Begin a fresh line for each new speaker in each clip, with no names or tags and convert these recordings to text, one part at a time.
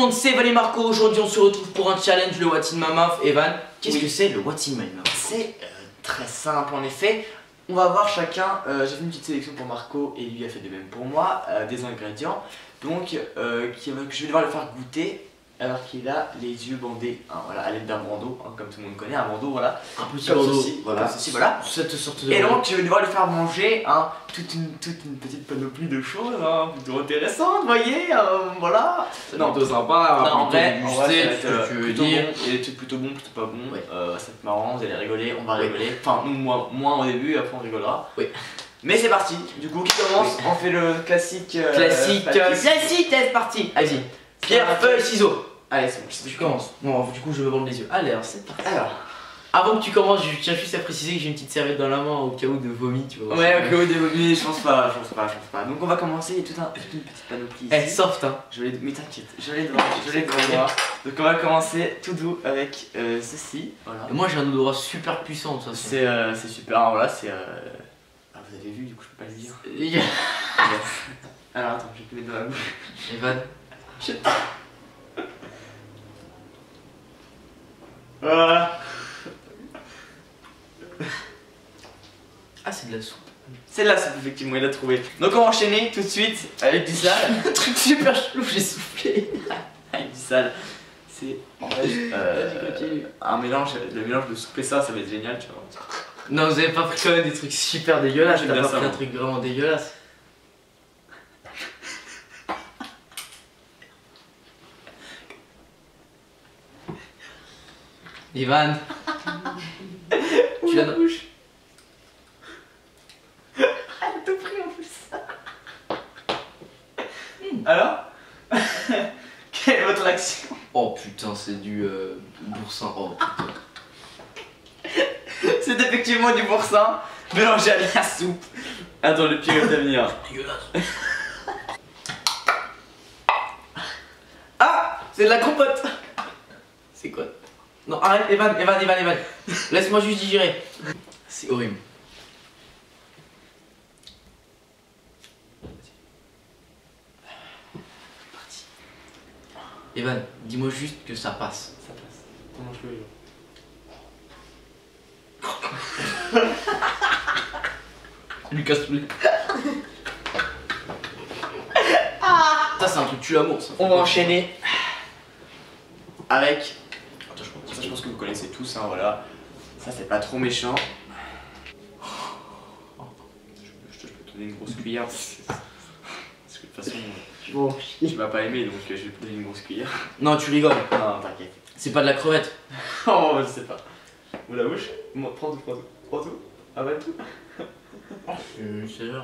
monde, c'est Evan et Marco. Aujourd'hui, on se retrouve pour un challenge, le What's in my mouth. Evan, qu'est-ce que c'est le What's in my mouth?
C'est très simple en effet. On va voir chacun, j'ai fait une petite sélection pour Marco et lui a fait de même pour moi, des ingrédients. Donc, je vais devoir le faire goûter alors qu'il a les yeux bandés, hein, voilà, à l'aide d'un bandeau, hein, comme tout le monde connaît, un bandeau, voilà.
Un petit
comme
bandeau,
ceci, voilà. Ceci, voilà.
Cette sorte de...
Et donc, je vais devoir le faire manger, hein, toute une petite panoplie de choses, hein, plutôt intéressantes, vous voyez, voilà.
C'est plutôt sympa,
non, en vrai,
tu veux dire.
bon. Il y a des trucs plutôt bons, plutôt pas bons,
Ouais.
ça va être marrant, vous allez rigoler, on va rigoler. Enfin, nous, moins au début, après on rigolera.
Oui.
Mais c'est parti, du coup, qui commence? Oui. On fait le classique.
Classique, c'est parti. Vas-y. Pierre, feuille, ciseaux.
Allez, c'est bon,
Tu commences. Non, du coup, je vais me vendre les yeux. Allez, alors c'est parti.
Alors.
Avant que tu commences, je tiens juste à préciser que j'ai une petite serviette dans la main au cas où de vomi, tu vois.
Ouais, au cas où de vomi, je pense pas. Donc on va commencer, il y a toute une petite panoplie ici.
Elle est soft, hein.
Mais t'inquiète, je l'ai devant moi. Donc on va commencer tout doux avec ceci. Voilà.
Et moi j'ai un odorat super puissant, de toute façon.
C'est super, alors là c'est... Ah, vous avez vu, du coup je peux pas le dire. Alors attends, je vais te mettre dans la bouche.
Evan.
Voilà.
Ah, c'est de la soupe.
C'est de la soupe, effectivement, il a trouvé. Donc on va enchaîner tout de suite avec du sale.
Un truc super chelou, j'ai soufflé.
Avec du sale. C'est en fait un mélange, le mélange de soupe et ça va être génial, tu vois.
Non, vous avez pas pris quand même des trucs super dégueulasses,
J'aime
t'as
bien
pas
ça,
pris un
moi.
truc vraiment dégueulasse. Evan. Tu l'as dans la bouche.
Elle a tout pris en plus. Alors quelle est votre action?
Oh putain, c'est du boursin. Oh putain.
C'est effectivement du boursin mélangé à de la soupe. Attends, le pire est à venir.
Dégueulasse.
Ah, c'est de la compote.
C'est quoi? Non, arrête, Evan. Laisse-moi juste digérer. C'est horrible. Parti. Evan, dis-moi juste que ça passe.
Ça passe. On mange le
Lucas Poulet. Ça, c'est un truc tue l'amour, ça.
On va enchaîner avec... Attends, ça je pense que vous connaissez tous, hein, voilà. Ça c'est pas trop méchant. Je peux te donner une grosse cuillère. Parce que de toute façon, tu m'as pas aimé, donc je vais te donner une grosse cuillère.
Non, tu rigoles.
Non, t'inquiète.
C'est pas de la crevette.
Oh, je sais pas. Ou la bouche. Prends tout. Avale tout.
C'est sûr.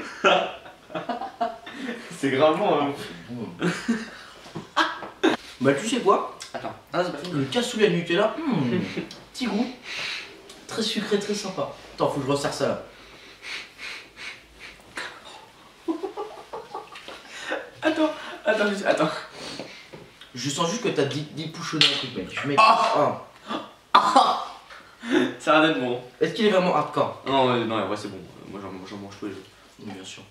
C'est grave bon, hein.
Bah, tu sais quoi?
Attends. Ah, c'est pas fini.
Le cassoulet Nutella, petit goût. Très sucré, très sympa. Attends, faut que je resserre ça là.
Attends.
Je sens juste que t'as 10 pouches dans le truc, mec. Je mets...
Ça a l'air d'être bon.
Est-ce qu'il est vraiment hardcore?
Non, en vrai c'est bon. Moi j'en mange tous les jours.
Oui, bien sûr.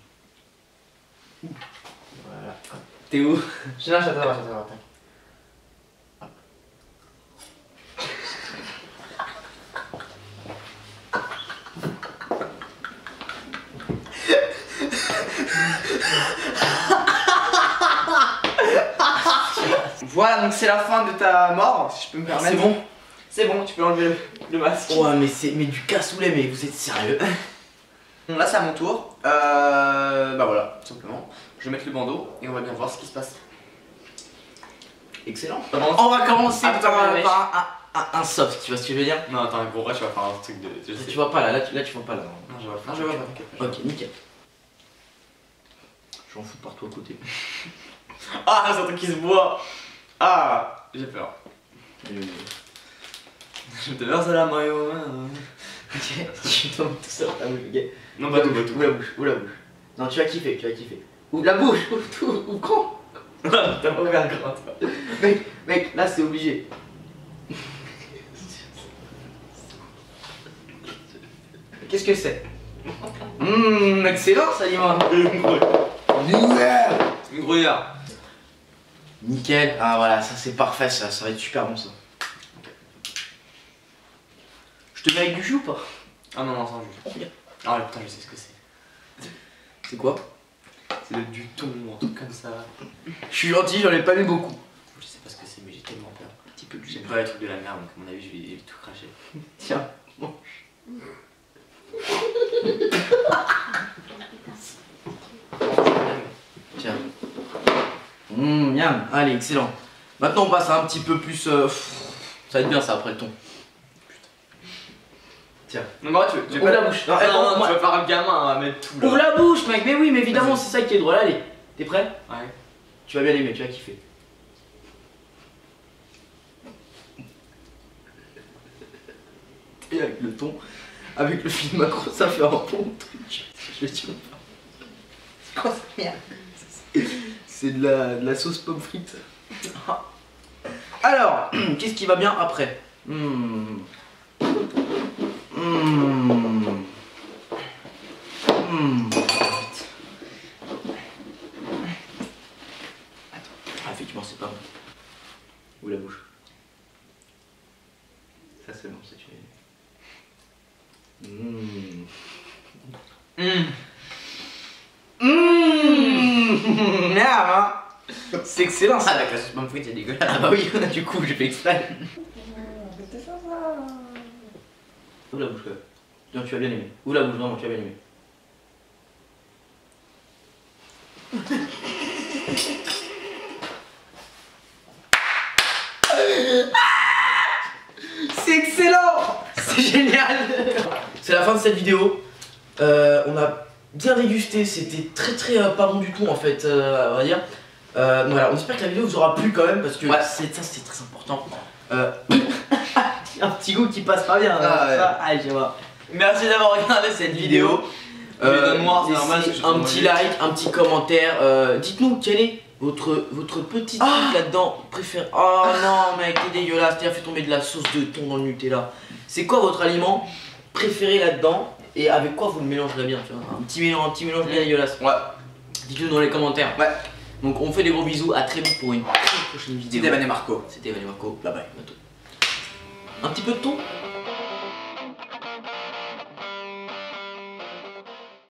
Voilà.
T'es où?
J'attends. Voilà, donc c'est la fin de ta mort, si je peux me permettre.
C'est bon?
C'est bon, tu peux enlever le masque.
Ouais, mais du cassoulet, mais vous êtes sérieux?
Bon, là c'est à mon tour. Bah voilà, tout simplement. Je vais mettre le bandeau et on va bien voir ce qui se passe.
Excellent. On va commencer par un soft, tu vois ce que je veux dire?
Non, attends, gros, tu vas faire un truc de.
Tu vois pas là, tu vois pas là.
Non, je vois pas. T'inquiète pas.
Ok, nickel. J'en fous partout à côté.
Ah, c'est un truc qui se boit. Ah, j'ai peur. Je te verse la maillot.
Ok, tu tombes tout ça dans ta bouche, ok?
Non, pas tout, pas tout.
Ou la bouche. Non, tu vas kiffer. Ou la bouche, ou quand?
T'as pas ouvert le grand, toi.
Mec, là c'est obligé. Qu'est-ce que c'est? Excellent ça, Yvan.
Une gruyère.
Nickel. Ah voilà, ça c'est parfait, ça va être super bon ça. Je te mets avec du jus ou pas?
Ah non, non, sans jus. Ah putain, je sais ce que c'est.
C'est quoi?
C'est du thon ou un truc comme ça.
Je suis gentil, j'en ai pas mis beaucoup.
Je sais pas ce que c'est, mais j'ai tellement peur.
Un petit peu de jus.
J'aime pas les trucs de la merde, donc à mon avis, je vais tout cracher.
Tiens, mange. Tiens. Miam. Allez, excellent. Maintenant on passe à un petit peu plus... ça va être bien ça après le thon. Tiens.
Non, bah tu veux
Ouvre la bouche.
Non, non, tu vas faire un gamin à mettre tout là.
Ouvre la bouche mec, mais oui, mais évidemment c'est ça qui est drôle. Allez, t'es prêt?
Ouais.
Tu vas bien aimer, tu vas kiffer. Et avec le thon, avec le film macro, ça fait un bon truc. Je le dis pas. C'est quoi cette merde? C'est de la sauce pomme frite. Alors, qu'est-ce qui va bien après? Ah, effectivement, c'est pas bon. Ou la bouche. Ça, c'est bon, c'est c'est excellent ça.
Ah, la sauce pomme frite, c'est dégueulasse.
Ah bah oui, du coup, j'ai fait exprès. Ouvre la bouche, quoi. Non, tu vas bien aimer. Ouvre la bouche, vraiment, tu vas bien aimer. C'est excellent! C'est génial! C'est la fin de cette vidéo. On a bien dégusté, c'était très pas bon du tout en fait, on va dire. Voilà, on espère que la vidéo vous aura plu quand même parce que
ouais.
c'est très important. Un petit goût qui passe pas bien. Je vois.
Merci d'avoir regardé cette vidéo. Noir, c'est normal,
un petit like, un petit commentaire. Dites-nous quel est votre petit truc là-dedans préféré. Oh non mec, t'es dégueulasse, t'as fait tomber de la sauce de thon dans le Nutella. C'est quoi votre aliment préféré là-dedans et avec quoi vous le mélangerez bien, tu vois? Un petit mélange bien dégueulasse.
Ouais.
Dites-le dans les commentaires.
Ouais.
Donc on fait des gros bisous, à très vite pour une prochaine vidéo.
C'était Evan et Marco.
C'était Evan et Marco, bye bye, bientôt. Un petit peu de thon.